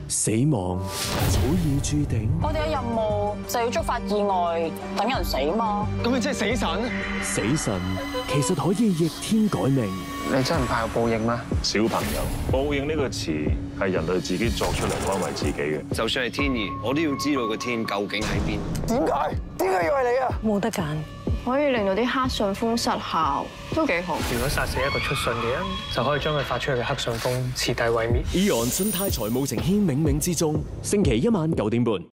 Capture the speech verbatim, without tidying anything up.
死亡早已注定。 我哋嘅任務就要觸發意外，等人死嘛。 咁你即係死神？ 死神其實可以逆天改命。 你真係唔怕有報應咩？ 小朋友，報應呢個詞係人類自己作出嚟安慰自己嘅。 就算係天意，我都要知道個天究竟喺邊。 點解？點解要係你啊？ 冇得揀， 可以令到啲黑信封失效，都幾好。 如果殺死一個出信嘅人，就可以將佢發出去嘅黑信封徹底毀滅。 Eon 信貸財務情牽冥冥之中，星期一晚九點半。